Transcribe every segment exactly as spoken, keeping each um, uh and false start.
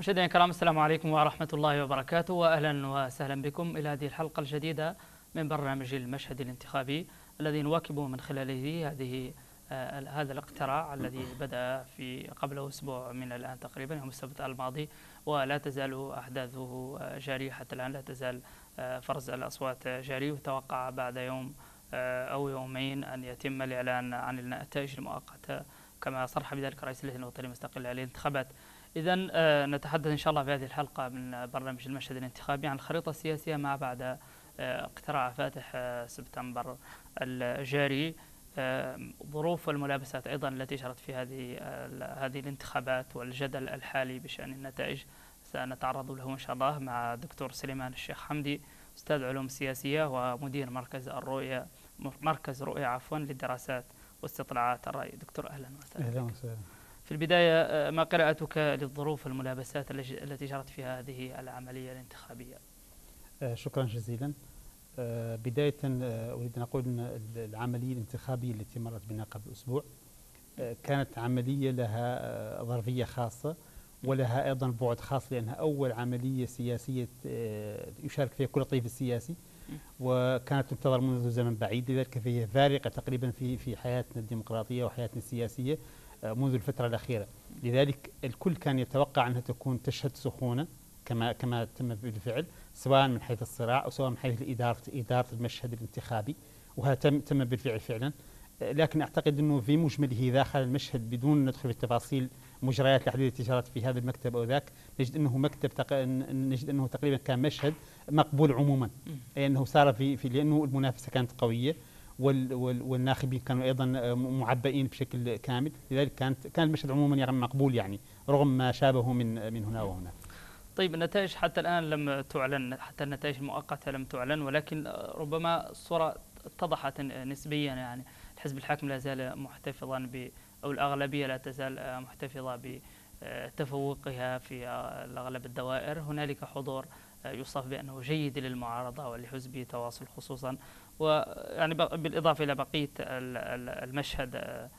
مشاهدينا الكرام، السلام عليكم ورحمة الله وبركاته، وأهلا وسهلا بكم إلى هذه الحلقة الجديدة من برنامج المشهد الانتخابي الذي نواكب من خلاله هذه آه هذا الاقتراع الذي بدأ في قبل أسبوع من الآن تقريبا، يوم السبت الماضي، ولا تزال أحداثه جارية حتى الآن. لا تزال آه فرز الأصوات جاري، وتوقع بعد يوم آه أو يومين أن يتم الإعلان عن النتائج المؤقتة كما صرح بذلك رئيس اللجنة الوطنية المستقلة للانتخابات. إذن آه نتحدث إن شاء الله في هذه الحلقة من برنامج المشهد الانتخابي عن الخريطة السياسية ما بعد آه اقتراع فاتح آه سبتمبر الجاري، آه ظروف والملابسات أيضا التي جرت في هذه آه هذه الانتخابات والجدل الحالي بشأن النتائج سنتعرض له إن شاء الله مع الدكتور سليمان الشيخ حمدي، أستاذ علوم سياسية ومدير مركز الرؤية مركز رؤية عفوا للدراسات واستطلاعات الرأي. دكتور أهلا وسهلا. أهلا وسهلا. في البداية، ما قراءتك للظروف والملابسات التي جرت فيها هذه العملية الانتخابية؟ شكرا جزيلا. بداية أريد أن أقول أن العملية الانتخابية التي مرت بنا قبل أسبوع كانت عملية لها ظرفية خاصة ولها أيضا بعد خاص، لأنها أول عملية سياسية يشارك فيها كل الطيف السياسي، وكانت تنتظر منذ زمن بعيد، لذلك فهي فارقة تقريبا في في حياتنا الديمقراطية وحياتنا السياسية منذ الفترة الأخيرة. لذلك الكل كان يتوقع أنها تكون تشهد سخونة كما كما تم بالفعل، سواء من حيث الصراع أو سواء من حيث إدارة إدارة المشهد الانتخابي، وهذا تم تم بالفعل فعلا. لكن أعتقد أنه في مجمله داخل المشهد بدون أن ندخل في التفاصيل مجريات الأحداث التي جرت في هذا المكتب أو ذاك، نجد أنه مكتب تق... نجد أنه تقريبا كان مشهد مقبول عموما، أي أنه صار في, في لأنه المنافسة كانت قوية وال وال والناخبين كانوا أيضا معبئين بشكل كامل، لذلك كانت كان المشهد عموما يعني مقبول، يعني رغم ما شابه من من هنا وهنا. طيب، النتائج حتى الآن لم تعلن، حتى النتائج المؤقتة لم تعلن، ولكن ربما الصورة اتضحت نسبيا. يعني الحزب الحاكم لا زال محتفظا ب أو الأغلبية لا تزال محتفظة بتفوقها في أغلب الدوائر. هنالك حضور يوصف بأنه جيد للمعارضة ولحزب تواصل خصوصا، ويعني بالإضافة إلى بقية المشهد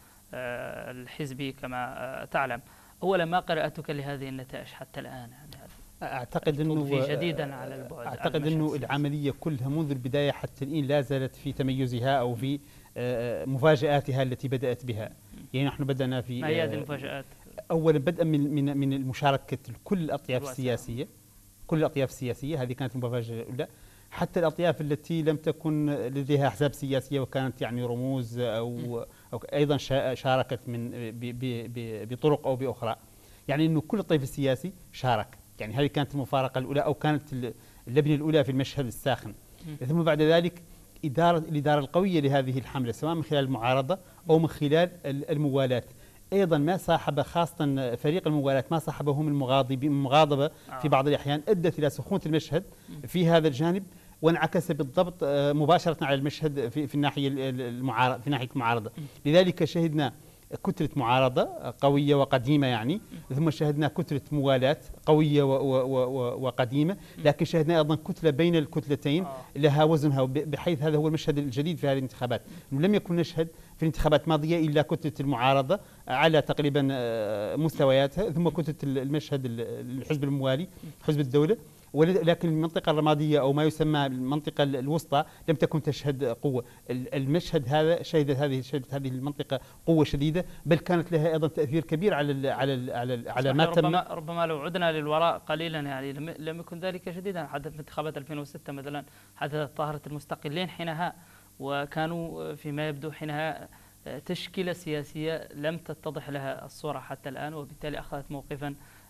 الحزبي كما تعلم. أولا، ما قراءتك لهذه النتائج حتى الآن؟ أعتقد أنه جديدا على البعد أعتقد أنه العملية كلها منذ البداية حتى الآن لا زالت في تميزها أو في مفاجآتها التي بدأت بها. يعني نحن بدأنا في ما هي هذه المفاجآت؟ أولا بدءا من من من المشاركة كل الأطياف السياسية، كل الأطياف السياسية، هذه كانت المفاجأة الأولى. حتى الأطياف التي لم تكن لديها أحزاب سياسية وكانت يعني رموز أو, أو أيضا شاركت من بطرق أو بأخرى، يعني أنه كل الطيف السياسي شارك. يعني هذه كانت المفارقة الأولى أو كانت اللبنة الأولى في المشهد الساخن. ثم بعد ذلك إدارة الإدارة القوية لهذه الحملة، سواء من خلال المعارضة أو من خلال الموالاة. أيضا ما صاحب خاصة فريق الموالاة ما صاحبه من المغاضبة في بعض الأحيان أدت إلى سخونة المشهد في هذا الجانب، وانعكس بالضبط مباشرة على المشهد في في الناحية المعارضة في ناحية المعارضة. لذلك شهدنا كتلة معارضة قوية وقديمة يعني، ثم شاهدنا كتلة موالاة قوية وقديمة، لكن شاهدنا أيضا كتلة بين الكتلتين لها وزنها، بحيث هذا هو المشهد الجديد في هذه الانتخابات. لم يكن نشهد في الانتخابات الماضية إلا كتلة المعارضة على تقريبا مستوياتها، ثم كتلة المشهد الحزب الموالي حزب الدولة، ولكن المنطقة الرمادية أو ما يسمى المنطقة الوسطى لم تكن تشهد قوة. المشهد هذا شهدت هذه شهدت هذه المنطقة قوة شديدة، بل كانت لها أيضا تأثير كبير على ال على ال على ال على ما تم. ربما ربما لو عدنا للوراء قليلا، يعني لم يكن ذلك شديدا. حدثت انتخابات ألفين وستة مثلا، حدثت ظاهرة المستقلين حينها، وكانوا فيما يبدو حينها تشكيلة سياسية لم تتضح لها الصورة حتى الآن، وبالتالي أخذت موقفا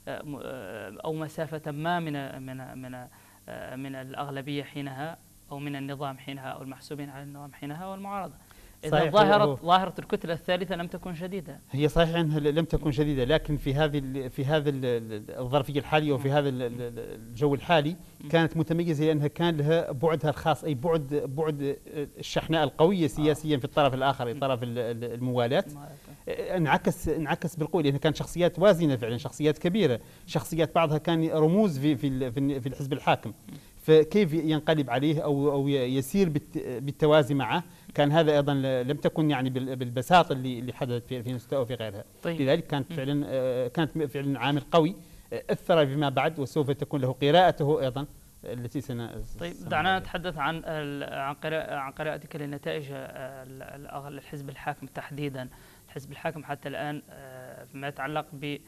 أو مسافة ما من من من من الأغلبية حينها أو من النظام حينها أو المحسوبين على النظام حينها والمعارضة. إذا ظاهرة ظاهرة الكتلة الثالثة لم تكن شديدة. هي صحيح أنها لم تكن شديدة، لكن في هذه في هذا الظرفية الحالية وفي هذا الجو الحالي كانت متميزة، لأنها كان لها بعدها الخاص، أي بعد بعد الشحناء القوية سياسيا في الطرف الآخر، طرف الموالاة. انعكس انعكس بالقوة، لأنها كانت شخصيات وازنة فعلا، شخصيات كبيرة، شخصيات بعضها كان رموز في في في الحزب الحاكم، فكيف ينقلب عليه أو أو يسير بالتوازي معه؟ كان هذا أيضا لم تكن يعني بالبساطة اللي اللي حدثت في ألفين وستة وفي غيرها. طيب. لذلك كانت فعلا كانت فعلا عامل قوي أثر فيما بعد وسوف تكون له قراءته أيضا التي سن. طيب دعنا نتحدث عن عن قراءة عن قراءتك لنتائج الحزب الحاكم تحديدا. الحزب الحاكم حتى الآن فيما يتعلق ب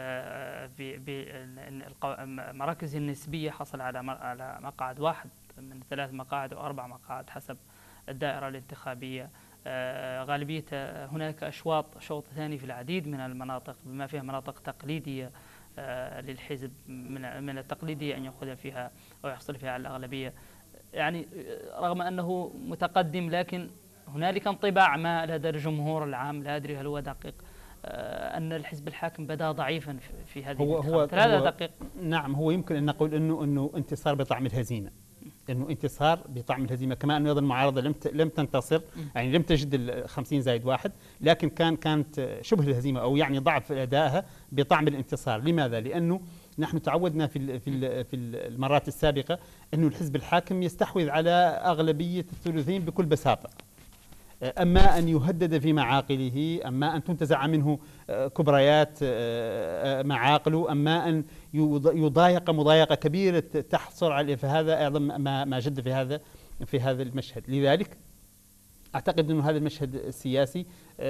بمراكز النسبية حصل على على مقعد واحد من ثلاث مقاعد أو أربع مقاعد حسب الدائرة الانتخابية. غالبية هناك أشواط شوط ثاني في العديد من المناطق بما فيها مناطق تقليدية للحزب، من من التقليدي أن يأخذ فيها أو يحصل فيها على الأغلبية. يعني رغم أنه متقدم لكن هنالك انطباع ما لدى الجمهور العام، لا أدري هل هو دقيق، أن الحزب الحاكم بدا ضعيفا في هذه هو هو هذا دقيق؟ نعم، هو يمكن أن نقول أنه أنه انتصار بطعم الهزيمة، انه انتصار بطعم الهزيمه، كما انه ايضا المعارضه لم لم تنتصر، يعني لم تجد ال خمسين زائد واحد، لكن كان كانت شبه الهزيمه او يعني ضعف ادائها بطعم الانتصار. لماذا؟ لانه نحن تعودنا في في في المرات السابقه انه الحزب الحاكم يستحوذ على اغلبيه الثلثين بكل بساطه، اما ان يهدد في معاقله، اما ان تنتزع منه كبريات معاقله، اما ان يضايق مضايقه كبيره تحصل على، فهذا ايضا ما ما جد في هذا في هذا المشهد. لذلك اعتقد انه هذا المشهد السياسي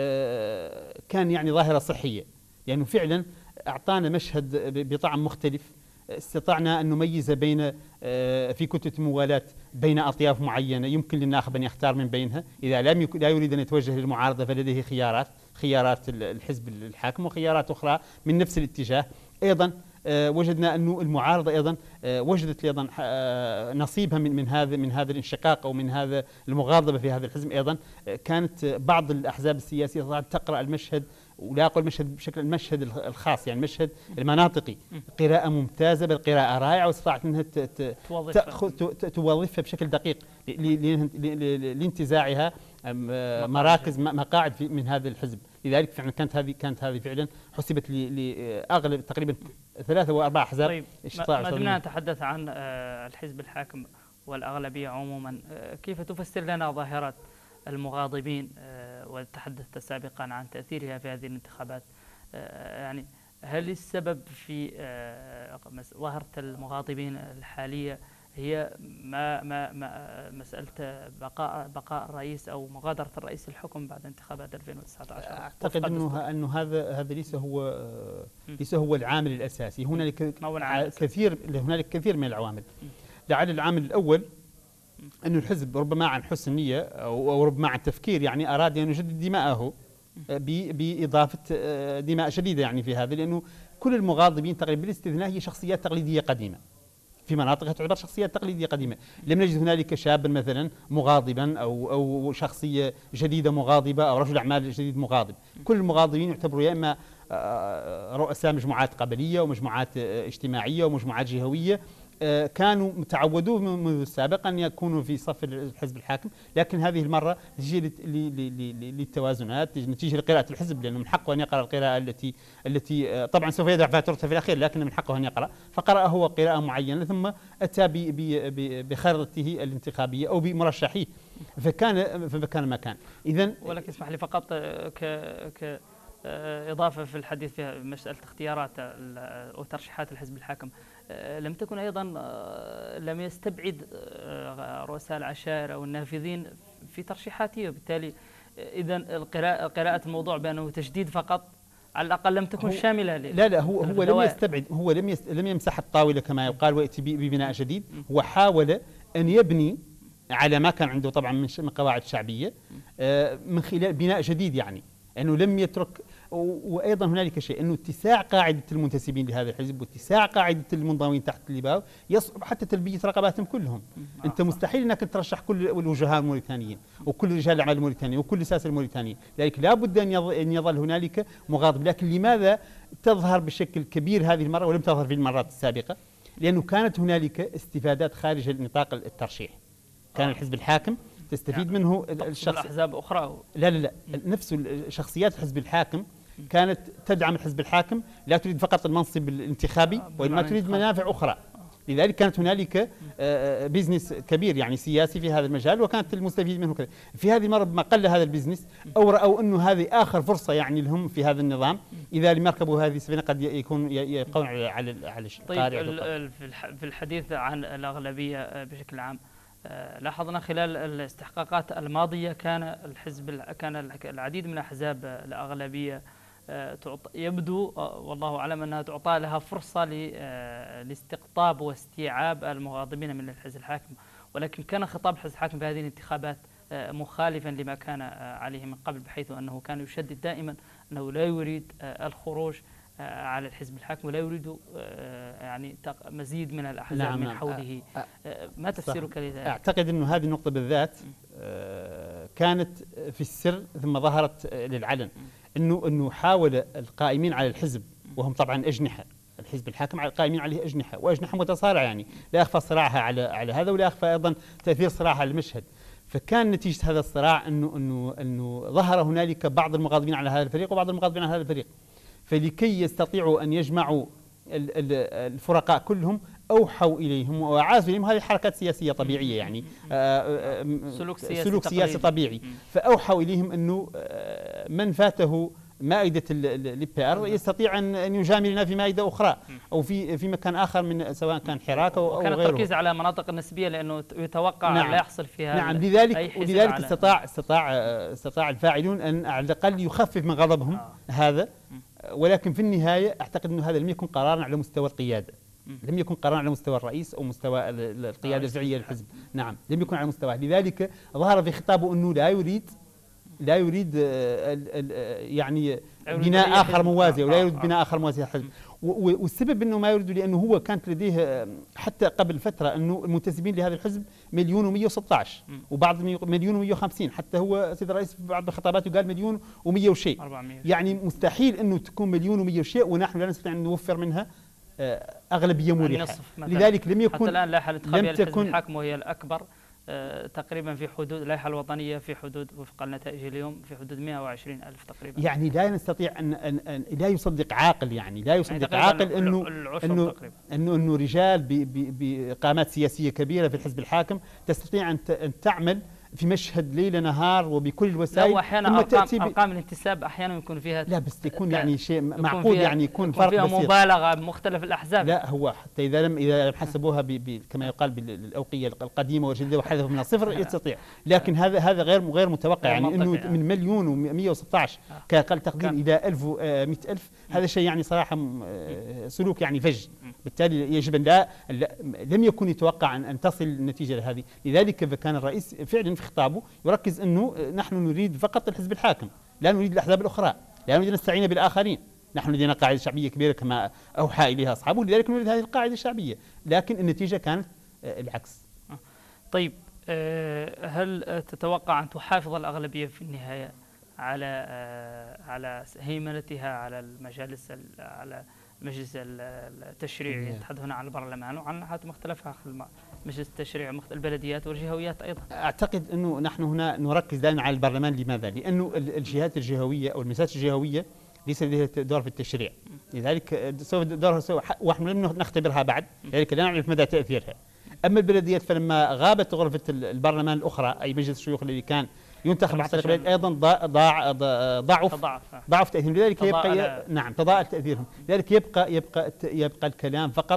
كان يعني ظاهره صحيه، لانه يعني فعلا اعطانا مشهد بطعم مختلف. استطعنا أن نميز بين في كتلة الموالاة بين أطياف معينة يمكن للناخب أن يختار من بينها، إذا لم لا يريد أن يتوجه للمعارضة فلديه خيارات، خيارات الحزب الحاكم وخيارات أخرى من نفس الاتجاه. أيضا وجدنا أن المعارضة أيضا وجدت أيضا نصيبها من من هذا من هذا الانشقاق أو من هذا المغاضبة في هذا الحزب. أيضا كانت بعض الأحزاب السياسية تقرأ المشهد، ولا أقول المشهد بشكل المشهد الخاص، يعني المشهد المناطقي، قراءة ممتازة بل قراءة رائعة، واستطاعت أنها تأخذ توظفها بشكل دقيق لانتزاعها مراكز مقاعد من هذا الحزب. لذلك فعلا كانت هذه كانت هذه فعلا حسبت لاغلب تقريبا ثلاثة واربع احزاب. طيب ما دمنا نتحدث عن الحزب الحاكم والاغلبيه عموما، كيف تفسر لنا ظاهره المغاضبين وتحدثت سابقا عن تاثيرها في هذه الانتخابات؟ يعني هل السبب في ظاهره المغاضبين الحاليه هي ما ما ما مسألة بقاء بقاء الرئيس أو مغادرة الرئيس الحكم بعد انتخابات ألفين وتسعة عشر؟ أعتقد أنه أنه هذا هذا ليس هو ليس هو العامل الأساسي. هنالك كثير هنالك كثير من العوامل. لعل العامل الأول أن الحزب ربما عن حسن نية أو ربما عن تفكير يعني أراد أن يجدد دماءه بإضافة دماء شديدة يعني في هذا، لأنه كل المغاضبين تقريبا بالاستثناء هي شخصيات تقليدية قديمة في مناطق تعتبر شخصيات تقليدية قديمة. لم نجد هنالك شابا مثلا مغاضبا أو أو شخصية جديدة مغاضبة أو رجل أعمال جديد مغاضب. كل المغاضبين يعتبروا يا إما رؤساء مجموعات قبلية ومجموعات اجتماعية ومجموعات جهوية كانوا متعودوا منذ السابق أن يكونوا في صف الحزب الحاكم، لكن هذه المرة نتيجة للتوازنات، نتيجة لقراءة الحزب، لأنه من حقه أن يقرأ القراءة التي التي طبعا سوف يدفع فاتورتها في الأخير، لكن من حقه أن يقرأ، فقرأ هو قراءة معينة ثم أتى بخريطته الانتخابية أو بمرشحيه، فكان فكان ما كان. إذن ولكن اسمح لي فقط ك ك إضافة في الحديث في مسألة اختيارات أو ترشيحات الحزب الحاكم، لم تكن أيضا لم يستبعد رؤساء العشائر أو النافذين في ترشيحاته، وبالتالي إذا القراءة قراءة الموضوع بأنه تجديد فقط على الأقل لم تكن شاملة. لا لا هو هو لم يستبعد، هو لم يست لم يمسح الطاولة كما يقال ويأتي ببناء جديد، هو حاول أن يبني على ما كان عنده طبعا من قواعد شعبية من خلال بناء جديد، يعني أنه لم يترك. وأيضا هنالك شيء أنه اتساع قاعدة المنتسبين لهذا الحزب واتساع قاعدة المنضوين تحت اللباء يصعب حتى تلبية رغباتهم كلهم. أنت مستحيل أنك ترشح كل الوجهاء الموريتانيين وكل رجال الأعمال الموريتانيين وكل الساسة الموريتانيين، لذلك لا بد أن يظل هنالك مغاضب. لكن لماذا تظهر بشكل كبير هذه المرة ولم تظهر في المرات السابقة؟ لأنه كانت هنالك استفادات خارج نطاق الترشيح. كان الحزب الحاكم تستفيد يعني منه الشخص الأحزاب أخرى. لا لا لا نفس شخصيات الحزب الحاكم كانت تدعم الحزب الحاكم، لا تريد فقط المنصب الانتخابي وإنما تريد منافع أخرى. لذلك كانت هنالك بيزنس كبير يعني سياسي في هذا المجال، وكانت المستفيد منه كذا. في هذه المرة ما قل هذا البيزنس، أو رأوا أنه هذه آخر فرصة يعني لهم في هذا النظام، إذا لم يركبوا هذه السفينة قد يكون يبقون على على على طيب في الحديث عن الأغلبية بشكل عام، لاحظنا خلال الاستحقاقات الماضية كان الحزب كان العديد من أحزاب الأغلبية يبدو والله أعلم أنها تعطى لها فرصة لاستقطاب واستيعاب المغاضبين من الحزب الحاكم، ولكن كان خطاب الحزب الحاكم في هذه الانتخابات مخالفا لما كان عليه من قبل، بحيث أنه كان يشدد دائما أنه لا يريد الخروج على الحزب الحاكم ولا يريد يعني مزيد من الأحزاب نعم من حوله. ما تفسيرك لذلك؟ أعتقد أنه هذه النقطة بالذات كانت في السر ثم ظهرت للعلن، أنه أنه حاول القائمين على الحزب وهم طبعا أجنحة، الحزب الحاكم على القائمين عليه أجنحة وأجنحة متصارعة، يعني لا أخفى صراعها على على هذا ولا أخفى أيضا تأثير صراعها على المشهد. فكان نتيجة هذا الصراع أنه أنه أنه ظهر هنالك بعض المغاضبين على هذا الفريق وبعض المغاضبين على هذا الفريق، فلكي يستطيعوا أن يجمعوا الفرقاء كلهم أوحوا إليهم وأعازوا إليهم. هذه حركات سياسية طبيعية يعني سلوك سياسي, سلوك سياسي طبيعي. فأوحوا إليهم أنه من فاته مائدة البي ار يستطيع أن يجاملنا في مائدة أخرى أو في في مكان آخر، من سواء كان حراك أو غيره. وكان التركيز على مناطق النسبية لأنه يتوقع نعم لا يحصل فيها نعم لذلك ولذلك استطاع استطاع استطاع الفاعلون أن على الأقل يخفف من غضبهم آه. هذا. ولكن في النهاية أعتقد أنه هذا لم يكن قرارا على مستوى القيادة، لم يكن قرارا على مستوى الرئيس أو مستوى القيادة الجزئية للحزب، نعم لم يكن على مستواه. لذلك ظهر في خطابه أنه لا يريد لا يريد يعني بناء آخر موازي ولا يريد بناء آخر موازي للحزب. والسبب أنه ما يريد لأنه هو كانت لديه حتى قبل فترة أنه المنتسبين لهذا الحزب مليون ومئة وستة عشر وبعض مليون ومئة وخمسين، حتى هو سيد الرئيس في بعض خطاباته قال مليون ومئة وشيء، يعني مستحيل أنه تكون مليون ومئة وشيء ونحن لا نستطيع أن نوفر منها أغلبية مريحة. لذلك لم يكن حتى الآن اللائحة الانتخابية للحزب الحاكم وهي الأكبر أه تقريبا في حدود اللائحة الوطنية في حدود وفق النتائج اليوم في حدود مئة وعشرين ألف تقريبا. يعني لا نستطيع أن, أن, أن لا يصدق عاقل، يعني لا يصدق يعني عاقل أنه أنه أنه أنه رجال بقامات سياسية كبيرة في الحزب الحاكم تستطيع أن أن تعمل في مشهد ليل نهار وبكل الوسائل. لا واحيانا ارقام ارقام الانتساب احيانا يكون فيها لا بس يكون يعني شيء معقول، يعني يكون فرق فيها بسيط، مبالغه بمختلف الاحزاب. لا هو حتى اذا لم اذا لم حسبوها كما يقال بالاوقيه القديمه والجديده وحذفوا من الصفر يستطيع، لكن هذا هذا غير غير متوقع، يعني انه من مليون ومئة وستة عشر كاقل تقدير الى ألف ومئة ألف، هذا شيء يعني صراحه سلوك يعني فج. بالتالي يجب ان لا لم يكن يتوقع ان تصل النتيجه لهذه. لذلك كان الرئيس فعلا في خطابه يركز انه نحن نريد فقط الحزب الحاكم، لا نريد الاحزاب الاخرى، لا نريد ان نستعين بالاخرين، نحن لدينا قاعده شعبيه كبيره كما اوحى اليها اصحابه، لذلك نريد هذه القاعده الشعبيه، لكن النتيجه كانت العكس. طيب هل تتوقع ان تحافظ الاغلبيه في النهايه على على هيمنتها على المجالس على مجلس التشريع؟ يتحدث هنا عن البرلمان وعن حتى مختلفها مجلس التشريع البلديات والجهويات ايضا. اعتقد انه نحن هنا نركز دائما على البرلمان. لماذا؟ لانه الجهات الجهويه او المجالس الجهويه ليس لديها دور في التشريع، لذلك سوف دورها سوف ونحن لم نختبرها بعد، لذلك لا نعرف مدى تاثيرها. اما البلديات فلما غابت غرفه البرلمان الاخرى اي مجلس الشيوخ الذي كان ينتخب عن طريق البلد ايضا ضاع ضعف ضعف تاثيرهم، لذلك يبقى نعم تضاءل تاثيرهم، لذلك يبقى يبقى يبقى الكلام فقط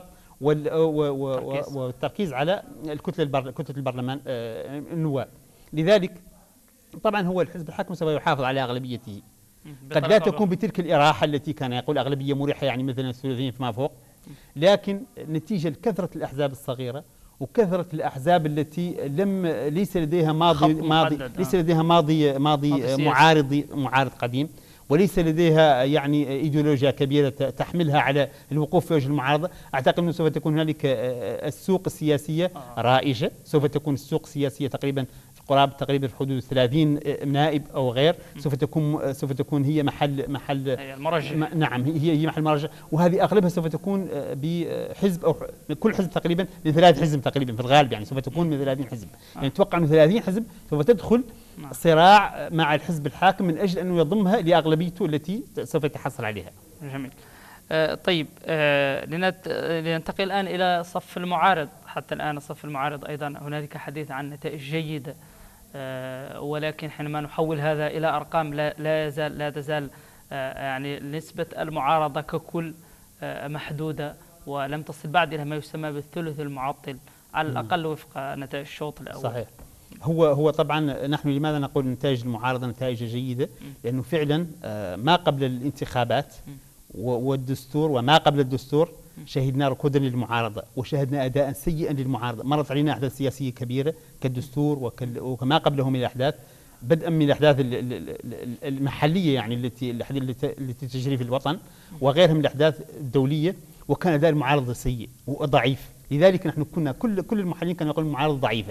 والتركيز على الكتله كتله البرلمان النواب. لذلك طبعا هو الحزب الحاكم سوف يحافظ على اغلبيته، قد لا تكون بتلك الاراحه التي كان يقول اغلبيه مريحه يعني مثلا الثلثين فما فوق، لكن نتيجه لكثره الاحزاب الصغيره وكثرة الأحزاب التي لم ليس لديها ماضي ماضي ليس لديها ماضي ماضي معارضي معارض قديم، وليس لديها يعني ايديولوجيا كبيرة تحملها على الوقوف في وجه المعارضة. أعتقد أنه سوف تكون هنالك السوق السياسية رائجة، سوف تكون السوق السياسية تقريبا قرابة تقريبا في حدود ثلاثين نائب أو غير، سوف تكون سوف تكون هي محل محل المرجع. نعم هي هي محل مرجع، وهذه أغلبها سوف تكون بحزب أو كل حزب تقريبا من ثلاث حزب تقريبا في الغالب، يعني سوف تكون من ثلاثين حزب، يعني نتوقع أنه ثلاثين حزب سوف تدخل صراع مع الحزب الحاكم من أجل أنه يضمها لأغلبيته التي سوف يتحصل عليها. جميل. آه طيب آه لننتقل الآن إلى صف المعارض. حتى الآن الصف المعارض أيضا هنالك حديث عن نتائج جيدة، آه ولكن حينما نحول هذا إلى أرقام لا لا يزال لا تزال آه يعني نسبة المعارضة ككل آه محدودة، ولم تصل بعد إلى ما يسمى بالثلث المعطل على الأقل وفق نتائج الشوط الأول. صحيح. هو هو طبعا نحن لماذا نقول نتائج المعارضة نتائج جيدة؟ لأنه فعلا ما قبل الانتخابات والدستور وما قبل الدستور شهدنا ركودا للمعارضة وشهدنا أداء سيئا للمعارضة. مرت علينا أحداث سياسية كبيرة كالدستور وكما قبله من الأحداث، بدءا من الأحداث المحلية يعني التي التي تجري في الوطن وغيرها من الأحداث الدولية، وكان أداء المعارضة سيء وضعيف. لذلك نحن كنا كل كل المحللين كانوا يقولون المعارضة ضعيفة.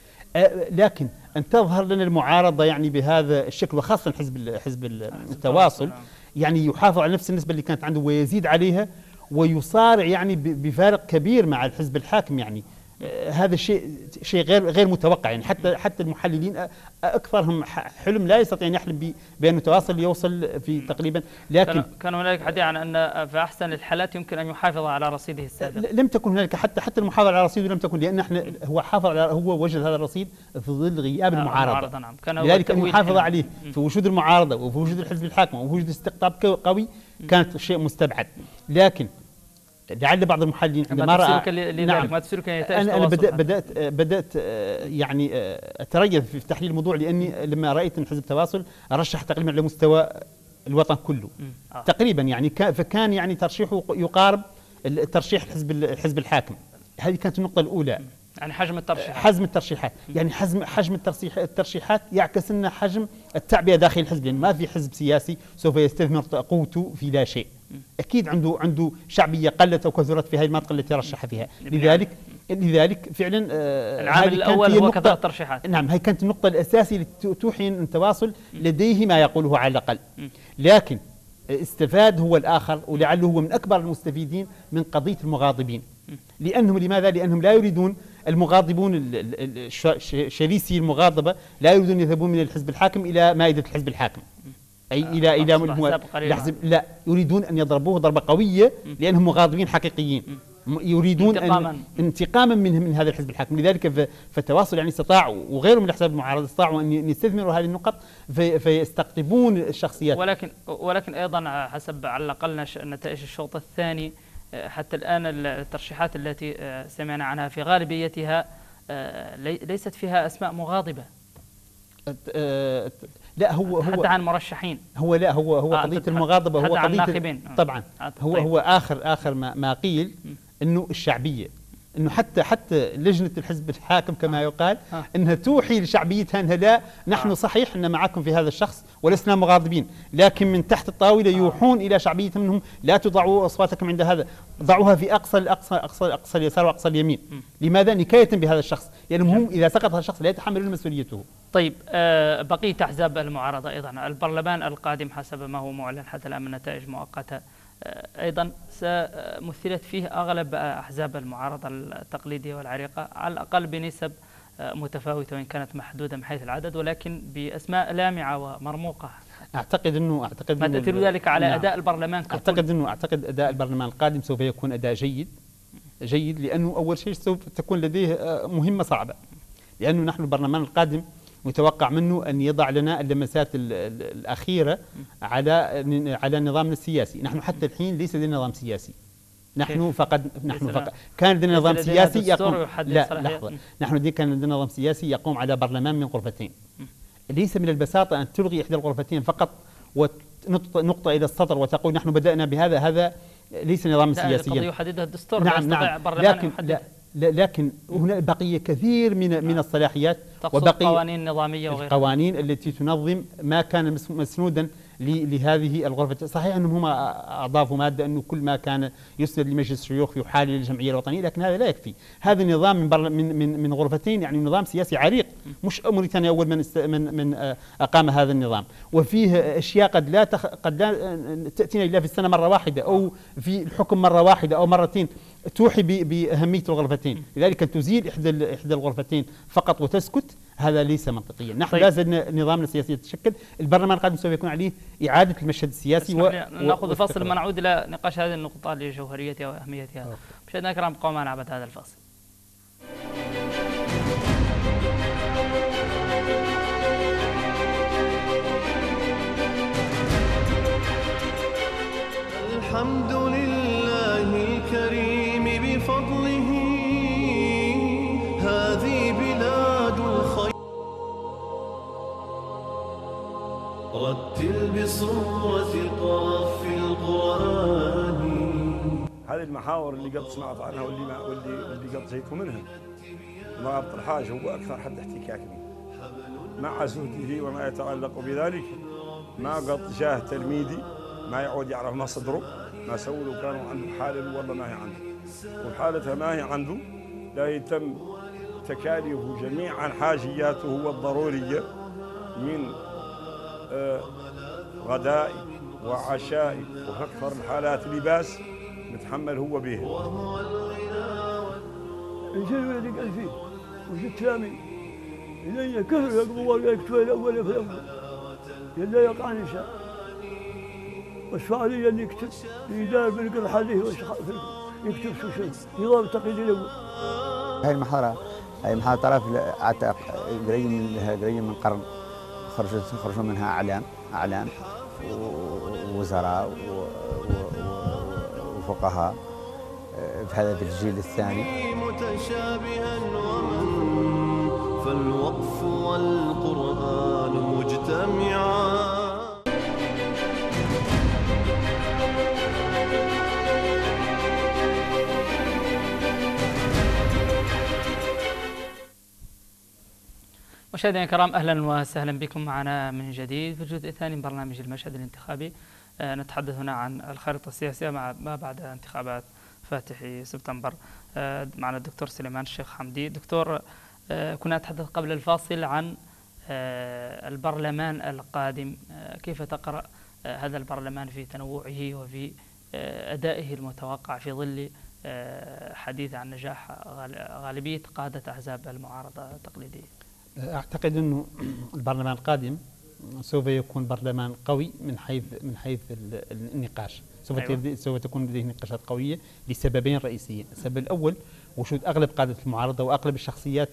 لكن أن تظهر لنا المعارضة يعني بهذا الشكل، وخاصة حزب حزب التواصل يعني يحافظ على نفس النسبة اللي كانت عنده ويزيد عليها ويصارع يعني بفارق كبير مع الحزب الحاكم، يعني هذا شيء شيء غير غير متوقع. يعني حتى حتى المحللين اكثرهم حلم لا يستطيع ان يحلم بان التواصل يوصل في تقريبا، لكن كان هنالك حديث عن ان في احسن الحالات يمكن ان يحافظ على رصيده السابق. لم تكن هنالك حتى حتى المحافظه على رصيده لم تكن، لان احنا هو حافظ على هو وجد هذا الرصيد في ظل غياب آه المعارضه. نعم. كان لذلك المحافظه عليه في وجود المعارضه وفي وجود الحزب الحاكم وفي وجود استقطاب قوي كانت شيء مستبعد. لكن لعل بعض المحللين عندما رأى نعم ما تفسيرك أنا, أنا بدأت بدأت بدأت يعني أتريث في تحليل الموضوع، لأني لما رأيت أن حزب التواصل رشح تقريبا على مستوى الوطن كله آه. تقريبا، يعني فكان يعني ترشيحه يقارب ترشيح الحزب الحزب الحاكم. هذه كانت النقطة الأولى، يعني حجم الترشيحات حجم الترشيحات يعني حجم حجم الترشيح الترشيحات يعكس لنا حجم التعبئة داخل الحزب، لأن ما في حزب سياسي سوف يستثمر قوته في لا شيء. أكيد عنده عنده شعبية قلت أو كثرت في هذه المناطق التي رشح فيها. لذلك لذلك فعلا آه العامل الأول هو كثرة الترشيحات. نعم، هي كانت النقطة الأساسية التي توحي أن التواصل لديه ما يقوله على الأقل. لكن استفاد هو الآخر، ولعله هو من أكبر المستفيدين من قضية المغاضبين. لأنهم لماذا؟ لأنهم لا يريدون المغاضبون شريسي المغاضبة لا يريدون يذهبون من الحزب الحاكم إلى مائدة الحزب الحاكم، أي آه إلى إلى من هو الحزب، لا يريدون أن يضربوه ضربة قوية لأنهم مغاضبين حقيقيين، يريدون انتقاما أن انتقاما من من هذا الحزب الحاكم. لذلك فالتواصل يعني استطاعوا وغيرهم من الأحزاب المعارضة استطاعوا أن يستثمروا هذه النقط في فيستقطبون الشخصيات. ولكن ولكن أيضا حسب على الأقل نتائج الشوط الثاني حتى الآن الترشيحات التي سمعنا عنها في غالبيتها ليست فيها أسماء مغاضبة. لا هو هو حتى عن مرشحين، هو لا هو هو قضية المغاضبة هو قضية الناخبين طبعا. هو هو آخر آخر ما ما قيل إنه الشعبية، انه حتى حتى لجنه الحزب الحاكم كما يقال آه. انها توحي لشعبيتها انها لا نحن آه. صحيح ان معكم في هذا الشخص ولسنا مغاضبين، لكن من تحت الطاوله يوحون آه. الى شعبيتهم منهم لا تضعوا اصواتكم عند هذا، ضعوها في اقصى الاقصى اقصى اقصى اليسار واقصى اليمين. م. لماذا؟ نكايه بهذا الشخص، لانهم يعني هم اذا سقط هذا الشخص لا يتحملون مسؤوليته. طيب آه بقيه احزاب المعارضه ايضا البرلمان القادم حسب ما هو معلن حتى الان من نتائج مؤقته أيضا مثلت فيه أغلب أحزاب المعارضة التقليدية والعريقة على الأقل بنسب متفاوتة وإن كانت محدودة من حيث العدد، ولكن بأسماء لامعة ومرموقة. أعتقد أنه أعتقد ما تأثير ذلك على نعم. أداء البرلمان ككل؟ أعتقد أنه أعتقد أداء البرلمان القادم سوف يكون أداء جيد جيد لأنه أول شيء سوف تكون لديه مهمة صعبة، لأنه نحن البرلمان القادم متوقع منه أن يضع لنا اللمسات الأخيرة على على نظامنا السياسي. نحن حتى الحين ليس لدينا نظام سياسي، نحن فقد نحن فقد كان لدينا نظام سياسي يقوم لا لحظة نحن كان لدينا نظام سياسي يقوم على برلمان من غرفتين. ليس من البساطة أن تلغي إحدى الغرفتين فقط ونقطة إلى السطر وتقول نحن بدأنا بهذا، هذا ليس نظام سياسيا. قد يحددها الدستور. نعم نعم لكن لا لكن هناك بقية كثير من من الصلاحيات وبقية قوانين نظامية وغيرها، القوانين التي تنظم ما كان مسنودا لهذه الغرفة. صحيح أنهم هم أضافوا مادة أنه كل ما كان يسند لمجلس الشيوخ يحال للجمعية الوطنية، لكن هذا لا يكفي. هذا النظام من من من, من غرفتين يعني نظام سياسي عريق، مش موريتانيا أول من من من أقام هذا النظام، وفيه أشياء قد لا تخ قد لا تأتينا إلا في السنة مرة واحدة أو في الحكم مرة واحدة أو مرتين توحي بأهمية الغرفتين. لذلك أن تزيل إحدى إحدى الغرفتين فقط وتسكت هذا ليس منطقيا. نحن طيب. لازم نظامنا السياسي يتشكل، البرلمان القادم سوف يكون عليه إعادة المشهد السياسي و... نأخذ فاصل ثم نعود إلى نقاش هذه النقطة لجوهريتها وأهميتها. مشاهدينا الكرام ابقوا معنا بعد هذا الفاصل. الحمد لله الكريم بفضله هذه بلاد الخير. رتل بصورة قاف في القرآن. هذه المحاور اللي قد سمعت عنها واللي ما واللي واللي قد جيت منها، ضابط الحاج هو أكثر حد احتكاك به مع زهده وما يتعلق بذلك. ما قد جاه تلميذي ما يعود يعرف مصدره، ما سولوا كانوا عنده حالة والله ما هي عنده، وحالتها ما هي عنده لا يتم تكاليف جميعا حاجياته والضرورية من آه غداء وعشاء وأكثر الحالات لباس نتحمل هو به. الجنوب اللي قال فيه وش التلامي إلي كثر يقبوا ويكتبوا الأول في الأول يلا يقع نشاء والسؤالية اللي يكتب يدار بالقرح عليه يكتب شو شو نظام التقليد الأول. هاي المحاضرة هاي محاضرة طرف أعتقد قريب من قريب من قرن، خرجت خرجوا منها أعلام أعلام ووزراء وفقهاء في هذا الجيل الثاني. متشابها ومن فالوقف والقرآن مجتمعا. مشاهدينا الكرام اهلا وسهلا بكم معنا من جديد في الجزء الثاني من برنامج المشهد الانتخابي. أه نتحدث هنا عن الخريطة السياسية مع ما بعد انتخابات فاتحي سبتمبر. أه معنا الدكتور سليمان الشيخ حمدي. دكتور، أه كنا نتحدث قبل الفاصل عن أه البرلمان القادم، أه كيف تقرأ أه هذا البرلمان في تنوعه وفي أه أدائه المتوقع في ظل أه حديث عن نجاح غالبية قادة أحزاب المعارضة التقليدية؟ أعتقد أنه البرلمان القادم سوف يكون برلمان قوي من حيث من حيث النقاش. سوف أيوة. سوف تكون لديه نقاشات قوية لسببين رئيسيين. السبب الأول وجود أغلب قادة المعارضة وأغلب الشخصيات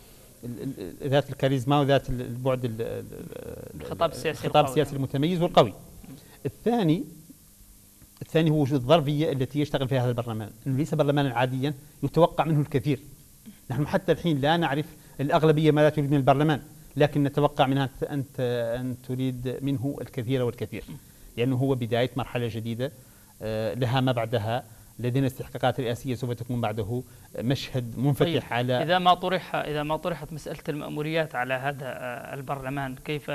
ذات الكاريزما وذات البعد الخطاب السياسي الخطاب السياسي المتميز والقوي. الثاني الثاني هو وجود الظرفية التي يشتغل فيها هذا البرلمان، أنه ليس برلمانا عاديا يتوقع منه الكثير. نحن حتى الحين لا نعرف الأغلبية ماذا تريد من البرلمان، لكن نتوقع منها أن أن تريد منه الكثير والكثير، لأنه هو بداية مرحلة جديدة لها ما بعدها. لدينا استحقاقات رئاسية سوف تكون بعده مشهد منفتح. طيب على إذا ما طرح إذا ما طرحت مسألة المأموريات على هذا البرلمان، كيف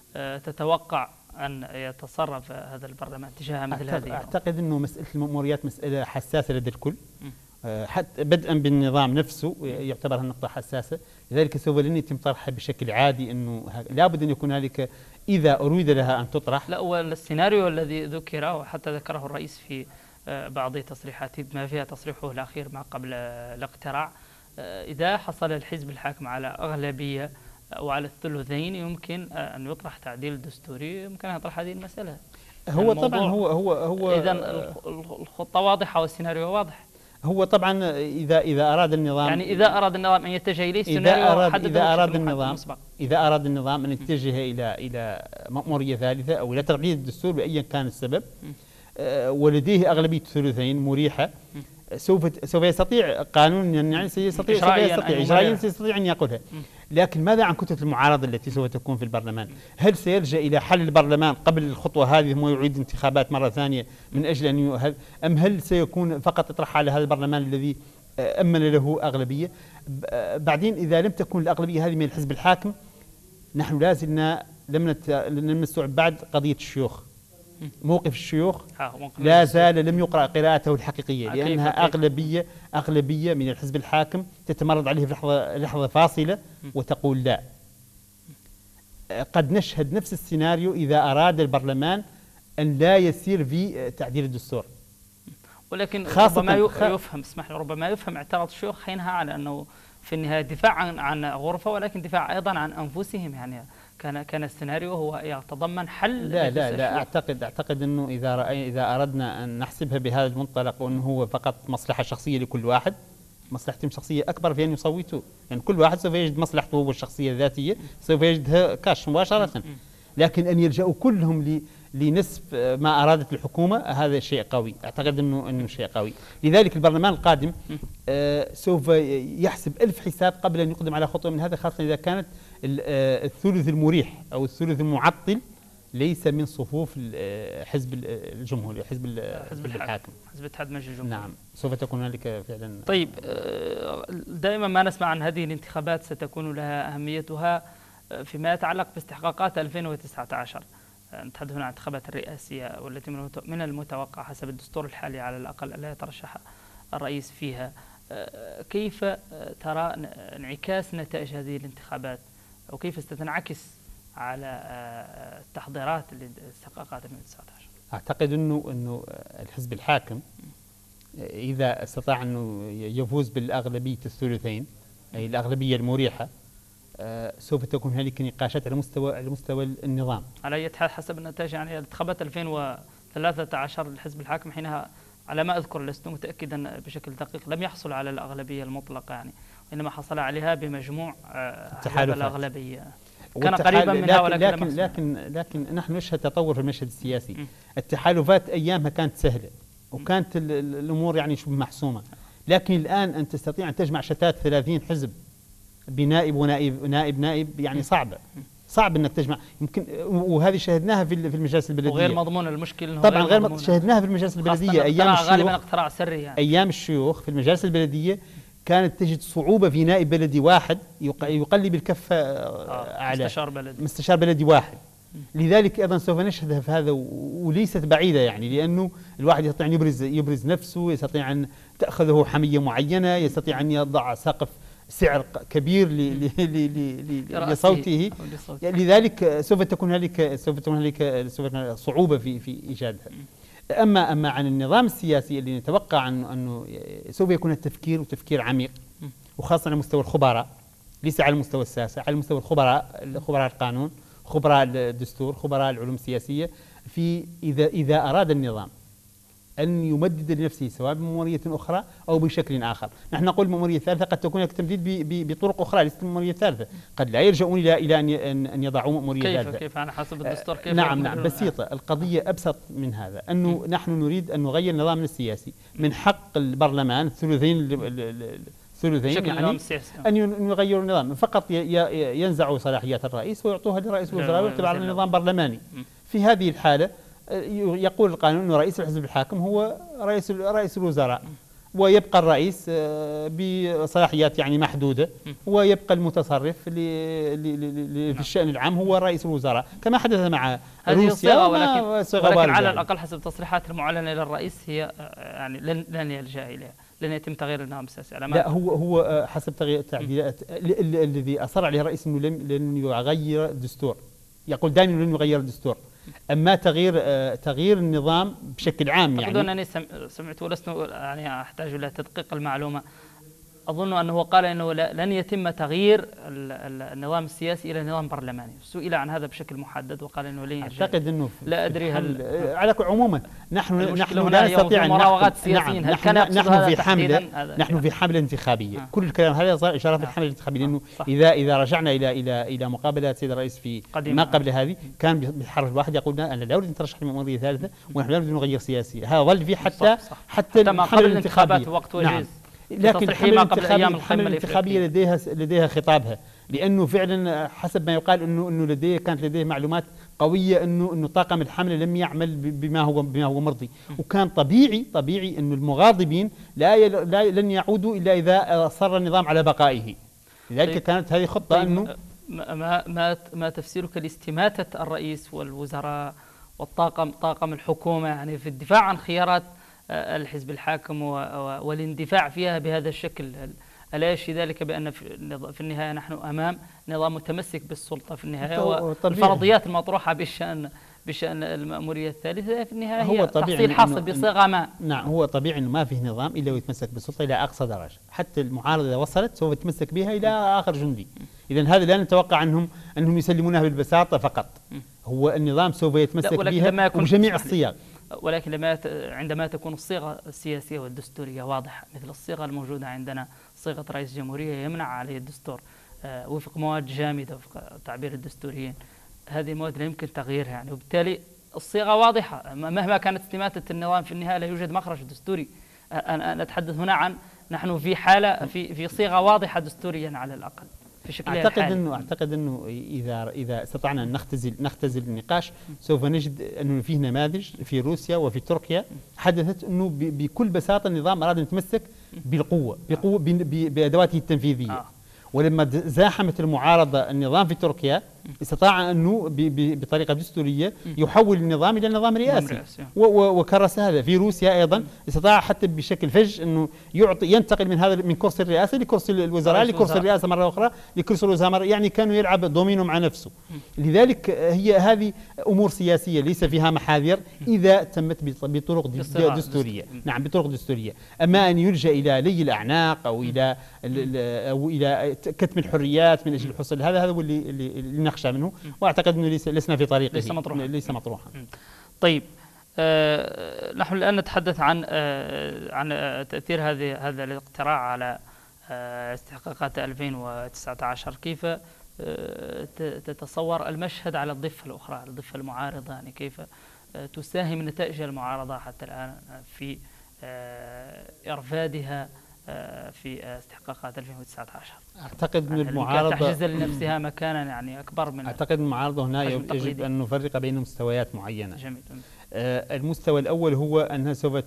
تتوقع أن يتصرف هذا البرلمان تجاه مثل هذه؟ أعتقد أنه مسألة المأموريات مسألة حساسة لدى الكل، حتى بدءا بالنظام نفسه يعتبرها نقطة حساسة، لذلك سوف لن يتم طرحها بشكل عادي. انه لابد ان يكون هنالك اذا اريد لها ان تطرح. لا، والسيناريو الذي ذكر وحتى ذكره الرئيس في بعض تصريحاته بما فيها تصريحه الاخير ما قبل الاقتراع، اذا حصل الحزب الحاكم على اغلبية وعلى الثلثين يمكن ان يطرح تعديل دستوري، يمكن ان يطرح هذه المسألة. هو طبعا هو هو هو اذا الخطة واضحة والسيناريو واضح. هو طبعا اذا اذا اراد النظام يعني اذا اراد النظام ان يتجه اليه السيناريو اذا اراد اذا اراد النظام مسبق. اذا اراد النظام ان يتجه الى الى مأمورية ثالثة او الى تغيير الدستور بايا كان السبب، آه ولديه اغلبية ثلثين مريحة، سوف سوف يستطيع قانونا يعني سيستطيع سوف يستطيع اجرائيا سيستطيع ان يقولها. لكن ماذا عن كتلة المعارضة التي سوف تكون في البرلمان؟ هل سيلجأ إلى حل البرلمان قبل الخطوة هذه ثم يعيد انتخابات مرة ثانية من أجل أن يهل، أم هل سيكون فقط إطراح على هذا البرلمان الذي أمن له أغلبية؟ بعدين إذا لم تكن الأغلبية هذه من الحزب الحاكم، نحن لازلنا لم لم نستوعب بعد قضية الشيوخ. موقف الشيوخ لا زال لم يقرأ قراءته الحقيقية، لأنها أغلبية أغلبية من الحزب الحاكم تتمرد عليه في لحظة لحظة فاصلة وتقول لا. قد نشهد نفس السيناريو إذا أراد البرلمان أن لا يسير في تعديل الدستور. ولكن ربما يفهم اسمح لي ربما يفهم اعتراض الشيوخ حينها على أنه في النهاية دفاع عن عن غرفة، ولكن دفاع أيضا عن أنفسهم. يعني كان كان السيناريو هو يتضمن حل. لا لا لا أعتقد أعتقد أنه إذا رأي إذا أردنا أن نحسبها بهذا المنطلق وأنه هو فقط مصلحة شخصية لكل واحد، مصلحتهم الشخصية أكبر في أن يصوتوا، يعني كل واحد سوف يجد مصلحته هو الشخصية الذاتية سوف يجدها كاش مباشرة. لكن أن يلجأوا كلهم لنسف ما أرادت الحكومة هذا شيء قوي، أعتقد أنه أنه شيء قوي. لذلك البرلمان القادم آه سوف يحسب ألف حساب قبل أن يقدم على خطوة من هذا، خاصة إذا كانت الثلث المريح أو الثلث المعطل ليس من صفوف حزب الجمهوري، حزب حزب الحاكم، حزب اتحاد مجلس الجمهور. نعم، سوف تكون هنالك فعلا. طيب، دائما ما نسمع عن هذه الانتخابات ستكون لها أهميتها فيما يتعلق باستحقاقات ألفين وتسعة عشر. نتحدث هنا عن الانتخابات الرئاسية والتي من المتوقع حسب الدستور الحالي على الأقل ألا يترشح الرئيس فيها. كيف ترى انعكاس نتائج هذه الانتخابات، أو كيف ستنعكس على التحضيرات لاستحقاقات ألفين وتسعة عشر؟ أعتقد أنه أنه الحزب الحاكم إذا استطاع أنه يفوز بالأغلبية الثلثين، أي الأغلبية المريحة، سوف تكون هنالك نقاشات على مستوى على مستوى النظام. على أي حال حسب النتائج، يعني انتخابات ألفين وثلاثة عشر الحزب الحاكم حينها على ما أذكر، لست متأكدا بشكل دقيق، لم يحصل على الأغلبية المطلقة يعني، وإنما حصل عليها بمجموع أحزاب الأغلبية. كان قريبا منها ولكن لكن لكن لكن نحن نشهد تطور في المشهد السياسي. م. التحالفات أيامها كانت سهلة وكانت الأمور يعني شبه محسومة، لكن الآن أن تستطيع أن تجمع شتات ثلاثين حزب بنائب ونائب نائب نائب يعني صعبة، صعب انك تجمع. يمكن وهذه شاهدناها في في المجالس البلديه، وغير مضمون المشكل طبعا غير مضمون. شاهدناها في المجالس البلديه ايام الشيوخ، غالبا اقتراع سري يعني. ايام الشيوخ في المجالس البلديه كانت تجد صعوبه في نائب بلدي واحد يقلب الكفه آه على مستشار بلدي مستشار بلدي واحد. لذلك ايضا سوف نشهدها في هذا، وليست بعيده يعني، لانه الواحد يستطيع ان يبرز يبرز نفسه، يستطيع ان تاخذه حميه معينه، يستطيع ان يضع سقف سعر كبير لصوته. لذلك سوف تكون هنالك سوف تكون هنالك سوف تكون صعوبة في في إيجادها. أما أما عن النظام السياسي اللي نتوقع أنه أنه سوف يكون التفكير وتفكير عميق، وخاصة على مستوى الخبراء، ليس على مستوى الساسة، على مستوى الخبراء، خبراء القانون، خبراء الدستور، خبراء العلوم السياسية، في إذا إذا أراد النظام أن يمدد لنفسه سواء بممورية أخرى أو بشكل آخر. نحن نقول ممورية ثالثة، قد تكون لك تمديد بطرق أخرى ليست ممورية ثالثة، قد لا يلجؤون إلى إلى أن أن يضعوا ممورية كيف ثالثة. كيف على حسب الدستور كيف؟ نعم نعم بسيطة، القضية أبسط من هذا، أنه م. نحن نريد أن نغير نظامنا السياسي. من حق البرلمان الثلثين الثلثين يعني أن يغيروا النظام، فقط ينزعوا صلاحيات الرئيس ويعطوها لرئيس الوزراء ويعتبر على نظام برلماني. في هذه الحالة يقول القانون أن رئيس الحزب الحاكم هو رئيس رئيس الوزراء، ويبقى الرئيس بصلاحيات يعني محدودة، ويبقى المتصرف في الشأن العام هو رئيس الوزراء، كما حدث مع روسيا. ولكن, ولكن على الأقل حسب التصريحات المعلنة للرئيس هي يعني لن لن يلجأ إليها، لن يتم تغيير النظام السياسي. لا، هو هو حسب تغيير التعديلات الذي أصر عليه الرئيس أنه لن لن يغير الدستور، يقول دائما لن يغير الدستور. أما تغيير آه تغيير النظام بشكل عام يعني، أظن أنني سمعت ولست يعني أحتاج إلى تدقيق المعلومة، أظن أنه قال أنه لن يتم تغيير النظام السياسي إلى نظام برلماني. سئل عن هذا بشكل محدد وقال أنه لن يرجع. أعتقد أنه لا أدري هل على عموما نحن نحن لا نستطيع أن مراوغات سياسيين. نعم نحن, نحن في حملة نحن في حملة انتخابية. آه. كل الكلام هذا صار إشارة في الحملة الانتخابية، لأنه آه. إذا إذا رجعنا إلى إلى إلى مقابلات السيد الرئيس في ما قبل هذه، كان بيتحرك الواحد يقول أنا لا أريد أن أترشح لممورية ثالثة، ونحن لا نريد أن نغير سياسي. هذا ظل فيه حتى صح صح. حتى ما قبل الانتخابات وقت وجيز. نعم. لكن الحملة الانتخابية لديها لديها خطابها، لأنه فعلا حسب ما يقال أنه أنه لديه كانت لديه معلومات قوية أنه أنه طاقم الحملة لم يعمل بما هو بما هو مرضي، وكان طبيعي طبيعي أنه المغاضبين لا, لا لن يعودوا إلا إذا أصر النظام على بقائه. لذلك طيب كانت هذه خطة. طيب أنه ما ما ما تفسيرك لاستماتة الرئيس والوزراء والطاقم طاقم الحكومة يعني في الدفاع عن خيارات الحزب الحاكم والاندفاع فيها بهذا الشكل؟ ألا يشي ذلك بأن في النهاية نحن أمام نظام متمسك بالسلطة في النهاية، والفرضيات المطروحة بالشأن بشأن المأمورية الثالثة في النهاية هو هي طبيعي تحصيل حاصل بصيغة ما. نعم هو طبيعي أنه ما فيه نظام إلا ويتمسك بالسلطة إلى أقصى درجة، حتى المعارضة إذا وصلت سوف تتمسك بها إلى آخر جندي. إذا هذا لا نتوقع أنهم أنهم يسلمونها بالبساطة فقط، هو النظام سوف يتمسك بها بجميع الصيغ. ولكن لما عندما تكون الصيغة السياسية والدستورية واضحة مثل الصيغة الموجودة عندنا، صيغة رئيس جمهورية يمنع عليه الدستور آه وفق مواد جامدة وفق تعبير الدستوريين، هذه المواد لا يمكن تغييرها يعني، وبالتالي الصيغة واضحة مهما كانت استماتة النظام في النهاية لا يوجد مخرج دستوري. أنا أتحدث هنا عن نحن في حالة في في صيغة واضحة دستوريا على الأقل في شكلها أعتقد الحالي. أنه أعتقد أنه إذا إذا استطعنا أن نختزل نختزل النقاش سوف نجد أنه فيه نماذج في روسيا وفي تركيا حدثت أنه بكل بساطة النظام أراد أن يتمسك بالقوة بقوة بأدواته التنفيذية. آه. ولما زاحمت المعارضة النظام في تركيا استطاع أنه بطريقة دستورية يحول النظام إلى نظام رئاسي وكرس هذا. في روسيا أيضا استطاع حتى بشكل فج أنه يعطي ينتقل من هذا من كرسي الرئاسة لكرسي الوزراء لكرسي الرئاسة مرة أخرى لكرسي الوزراء مرة، يعني كانوا يلعب دومينو مع نفسه. لذلك هي هذه أمور سياسية ليس فيها محاذير إذا تمت بطرق دستورية. نعم بطرق دستورية. أما أن يلجأ إلى لي الأعناق أو إلى أو إلى كتم الحريات من أجل الحصول هذا هذا هو اللي اللي نخشى منه، واعتقد انه ليس لسنا في طريقه ليس مطروحا ليس مطروحا. طيب آه نحن الان نتحدث عن آه عن آه تاثير هذه هذا الاقتراع على آه استحقاقات ألفين وتسعة عشر. كيف آه تتصور المشهد على الضفه الاخرى، على الضفه المعارضه، يعني كيف آه تساهم نتائج المعارضه حتى الان في آه ارفادها في استحقاقات ألفين وتسعة عشر؟ أعتقد أن المعارضة تحجز لنفسها مكانا يعني أكبر من أعتقد أن المعارضة هنا يجب أن نفرق بين مستويات معينة. جميل. آه المستوى الأول هو أنها سوف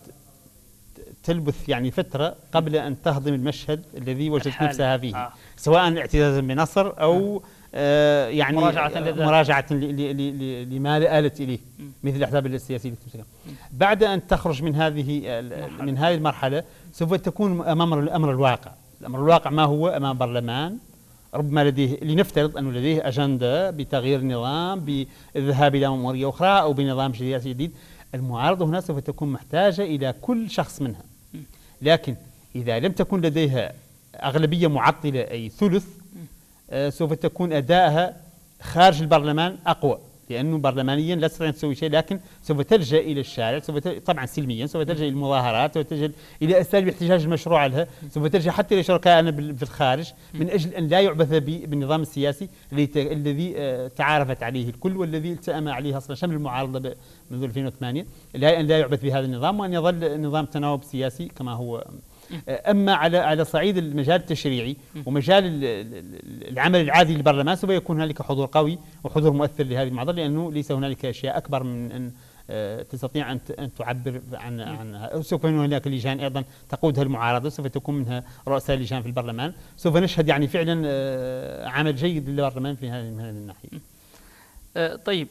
تلبث يعني فترة قبل أن تهضم المشهد الذي وجدت نفسها فيه، آه. سواء اعتزازا بنصر أو آه يعني مراجعة, مراجعة لما آلت إليه مثل الأحزاب السياسية. بعد أن تخرج من هذه من هذه المرحلة سوف تكون أمام الأمر الواقع. الأمر الواقع ما هو؟ أمام برلمان ربما لديه، لنفترض أنه لديه أجندة بتغيير النظام، بالذهاب إلى مأمورية أخرى أو بنظام سياسي جديد. المعارضة هنا سوف تكون محتاجة إلى كل شخص منها، لكن إذا لم تكن لديها أغلبية معطلة أي ثلث آه سوف تكون أدائها خارج البرلمان أقوى، لأنه برلمانيا لا تستطيع أن تسوي شيء، لكن سوف تلجأ إلى الشارع، سوف طبعا سلميا، سوف تلجأ إلى المظاهرات، سوف تلجأ إلى أساليب الاحتجاج المشروعة لها، سوف تلجأ حتى إلى شركائنا في الخارج من أجل أن لا يعبث بالنظام السياسي الذي تعارفت عليه الكل والذي التأم عليه أصلا شمل المعارضة منذ ألفين وثمانية، أن لا يعبث بهذا النظام وأن يظل نظام تناوب سياسي كما هو. أما على على صعيد المجال التشريعي ومجال العمل العادي للبرلمان سوف يكون هنالك حضور قوي وحضور مؤثر لهذه المعضلة، لأنه ليس هنالك أشياء أكبر من أن تستطيع أن أن تعبر عن عنها. سوف يكون هناك لجان أيضا تقودها المعارضة، سوف تكون منها رؤساء لجان في البرلمان، سوف نشهد يعني فعلا عمل جيد للبرلمان في هذه من هذه الناحية. طيب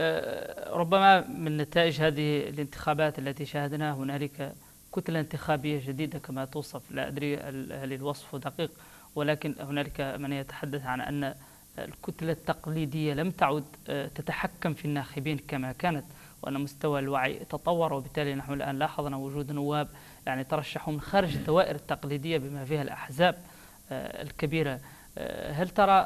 ربما من نتائج هذه الانتخابات التي شاهدناها هنالك كتلة انتخابية جديدة كما توصف، لا أدري هل الوصف دقيق، ولكن هنالك من يتحدث عن أن الكتلة التقليدية لم تعد تتحكم في الناخبين كما كانت، وأن مستوى الوعي تطور، وبالتالي نحن الآن لاحظنا وجود نواب يعني ترشحوا من خارج الدوائر التقليدية بما فيها الأحزاب الكبيرة. هل ترى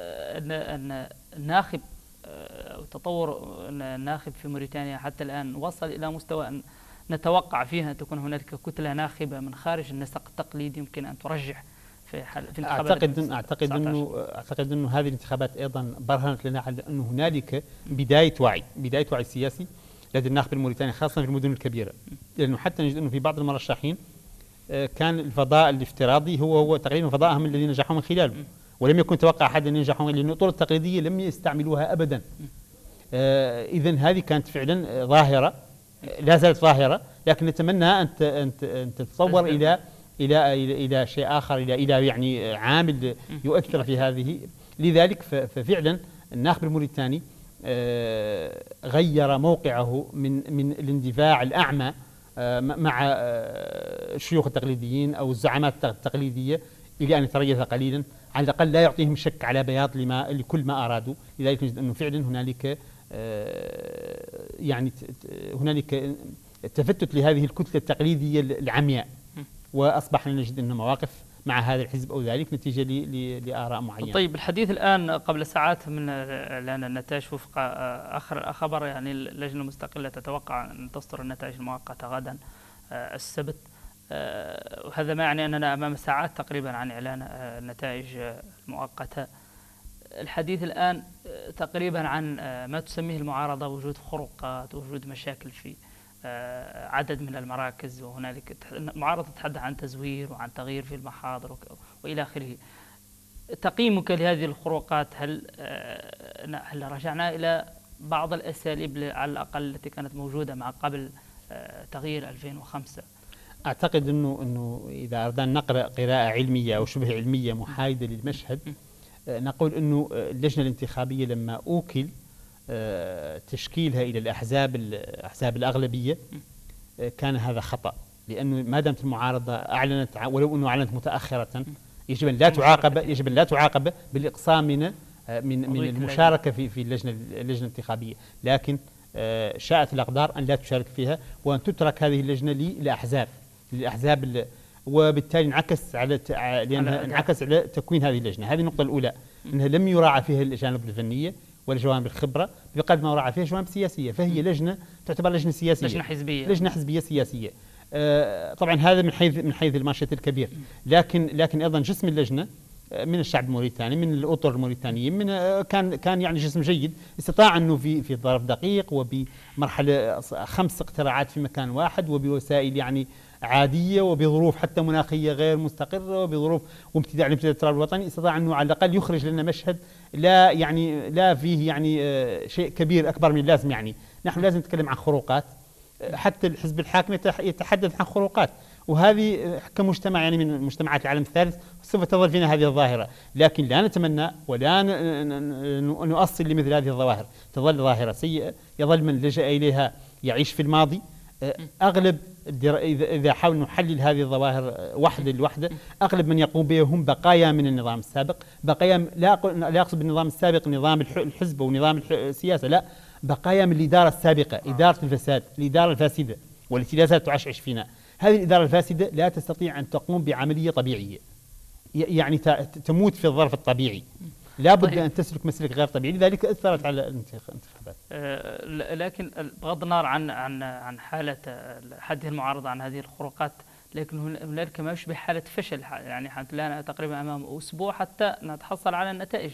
أن الناخب أو تطور الناخب في موريتانيا حتى الآن وصل إلى مستوى أن نتوقع فيها أن تكون هنالك كتلة ناخبة من خارج النسق التقليدي يمكن أن ترشح في حال في انتخابات؟ أعتقد أعتقد أنه أعتقد أنه هذه الانتخابات أيضا برهنت لنا على أنه هنالك بداية وعي بداية وعي سياسي لدى الناخب الموريتاني خاصة في المدن الكبيرة، لأنه حتى نجد أنه في بعض المرشحين كان الفضاء الافتراضي هو هو تقريبا فضاءهم الذي نجحوا من خلاله، ولم يكن يتوقع أحد أن ينجحوا، لأن الطرق التقليدية لم يستعملوها أبدا. إذن هذه كانت فعلا ظاهرة لا زالت ظاهرة، لكن نتمنى أن أن تتطور إلى إلى إلى إلى شيء آخر، إلى إلى يعني عامل يؤثر في هذه. لذلك ففعلا الناخب الموريتاني غير موقعه من من الاندفاع الأعمى مع الشيوخ التقليديين أو الزعامات التقليدية إلى أن يتريث قليلا، على الأقل لا يعطيهم شك على بياض لما لكل ما أرادوا. لذلك نجد أنه فعلا هنالك يعني هنالك تفتت لهذه الكتلة التقليدية العمياء، وأصبحنا نجد أن مواقف مع هذا الحزب أو ذلك نتيجة لآراء معينة. طيب الحديث الآن قبل ساعات من إعلان النتائج وفق آخر خبر يعني اللجنة المستقلة تتوقع أن تصدر النتائج المؤقتة غدا السبت، وهذا ما يعني أننا أمام ساعات تقريبا عن إعلان النتائج المؤقتة. الحديث الآن تقريبا عن ما تسميه المعارضة وجود خروقات، وجود مشاكل في عدد من المراكز، وهنالك المعارضة تتحدث عن تزوير وعن تغيير في المحاضر وإلى آخره. تقييمك لهذه الخروقات، هل هل رجعنا إلى بعض الأساليب على الأقل التي كانت موجودة مع قبل تغيير ألفين وخمسة؟ أعتقد أنه أنه إذا أردنا نقرأ قراءة علمية أو شبه علمية محايدة للمشهد، نقول أنه اللجنة الانتخابية لما أوكل تشكيلها إلى الأحزاب الأحزاب الأغلبية كان هذا خطأ، لأنه ما دامت المعارضة أعلنت ولو أنه أعلنت متأخرة يجب أن لا تعاقب يجب أن لا تعاقب بالإقصاء من من من المشاركة في في اللجنة اللجنة الانتخابية، لكن شاءت الأقدار أن لا تشارك فيها وأن تترك هذه اللجنة للأحزاب للأحزاب وبالتالي انعكس على لأنها انعكس على تكوين هذه اللجنة. هذه النقطة الأولى، أنها لم يراعى فيها الجانب الفنية ولا جوانب الخبرة بقدر ما راعى فيها جوانب سياسية، فهي لجنة تعتبر لجنة سياسية، لجنة حزبية لجنة حزبية سياسية. آه طبعا هذا من حيث من حيث المارشات الكبير، لكن لكن أيضا جسم اللجنة من الشعب الموريتاني، من الأطر الموريتانيين، من آه كان كان يعني جسم جيد، استطاع أنه في في ظرف دقيق وبمرحلة خمس اقتراعات في مكان واحد وبوسائل يعني عادية وبظروف حتى مناخية غير مستقرة وبظروف وامتداع الامتداد الترابي الوطني، استطاع أنه على الأقل يخرج لنا مشهد لا يعني لا فيه يعني آه شيء كبير أكبر من اللازم. يعني نحن لازم نتكلم عن خروقات، حتى الحزب الحاكم يتحدث عن خروقات، وهذه كمجتمع يعني من مجتمعات العالم الثالث سوف تظل فينا هذه الظاهرة، لكن لا نتمنى ولا نؤصل لمثل هذه الظواهر، تظل ظاهرة سيئة يظل من لجأ إليها يعيش في الماضي. أغلب إذا حاول نحلل هذه الظواهر وحدة لوحدة، أغلب من يقوم بها هم بقايا من النظام السابق، بقايا لا لا أقصد بالنظام السابق نظام الحزب ونظام السياسة، لا، بقايا من الإدارة السابقة، إدارة الفساد، الإدارة الفاسدة والتي لا زالت تعشعش فينا. هذه الإدارة الفاسدة لا تستطيع أن تقوم بعملية طبيعية، يعني تموت في الظرف الطبيعي، لا بد أن تسلك مسلك غير طبيعي، لذلك أثرت على الانتخابات. أه لكن بغض النظر عن عن عن حالة حده المعارضة عن هذه الخروقات، لكن هنالك ما يشبه حالة فشل، يعني الحمد لله تقريبا أمام أسبوع حتى نتحصل على النتائج.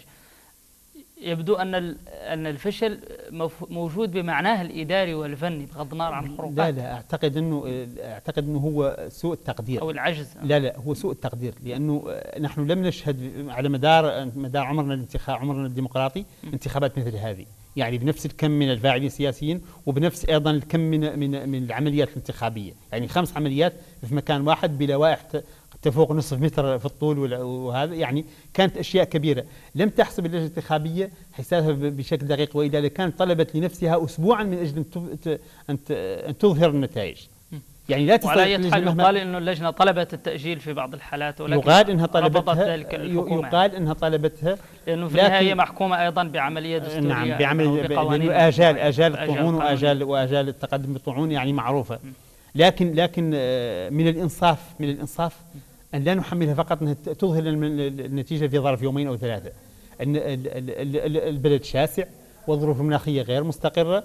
يبدو أن أن الفشل موجود بمعناه الإداري والفني بغض النظر عن الخروقات. لا لا أعتقد أنه أعتقد أنه هو سوء التقدير أو العجز. لا لا هو سوء التقدير، لأنه نحن لم نشهد على مدار مدار عمرنا الانتخاب عمرنا الديمقراطي انتخابات مثل هذه، يعني بنفس الكم من الفاعلين السياسيين وبنفس أيضا الكم من من من العمليات الانتخابية، يعني خمس عمليات في مكان واحد بلوائح تفوق نصف متر في الطول، وهذا يعني كانت أشياء كبيرة لم تحسب اللجنة الانتخابية حسابها بشكل دقيق، وإذا كانت طلبت لنفسها أسبوعا من أجل أن أن تظهر النتائج. يعني لا تستطيع. وعلى أي حال يقال إنه اللجنة طلبت التأجيل في بعض الحالات، ولكن يقال إنها طلبتها يقال إنها طلبتها لأنه في النهاية محكومة أيضا بعملية دستورية. نعم، بعمل لأنه آجال آجال الطعون وآجال وآجال التقدم بالطعون يعني معروفة. لكن لكن من الإنصاف من الإنصاف أن لا نحملها فقط أنها تظهر النتيجة في ظرف يومين أو ثلاثة. أن البلد شاسع والظروف المناخية غير مستقرة،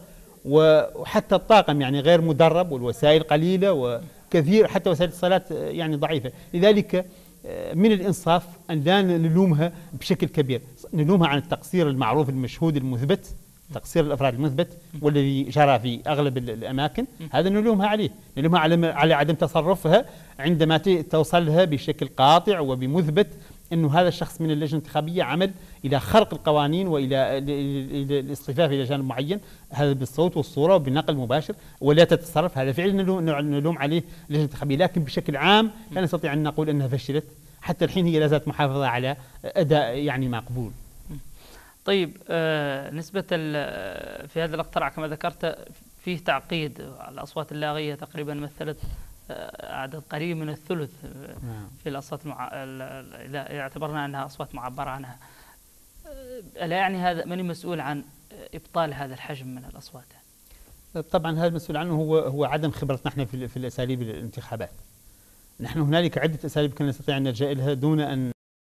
وحتى الطاقم يعني غير مدرب، والوسائل قليلة، وكثير حتى وسائل الاتصالات يعني ضعيفة. لذلك من الإنصاف أن لا نلومها بشكل كبير، نلومها عن التقصير المعروف المشهود المثبت، تقصير الأفراد المثبت والذي جرى في أغلب الأماكن، هذا نلومها عليه، نلومها على على عدم تصرفها عندما توصلها بشكل قاطع وبمثبت أنه هذا الشخص من اللجنة الانتخابية عمل إلى خرق القوانين وإلى الاصطفاف إلى جانب معين، هذا بالصوت والصورة وبالنقل المباشر، ولا تتصرف، هذا فعلا نلوم عليه اللجنة الانتخابية. لكن بشكل عام لا نستطيع أن نقول أنها فشلت، حتى الحين هي لا زالت محافظة على أداء يعني مقبول. طيب آه نسبة في هذا الاقتراع كما ذكرت فيه تعقيد، الأصوات اللاغية تقريبا مثلت عدد قريب من الثلث في الأصوات المع... إذا اعتبرنا أنها أصوات معبرة عنها. ألا يعني هذا من المسؤول عن إبطال هذا الحجم من الأصوات؟ طبعا هذا المسؤول عنه هو هو عدم خبرتنا احنا في في الاساليب الانتخابات. نحن هنالك عده اساليب كنا نستطيع ان نلجا لها دون ان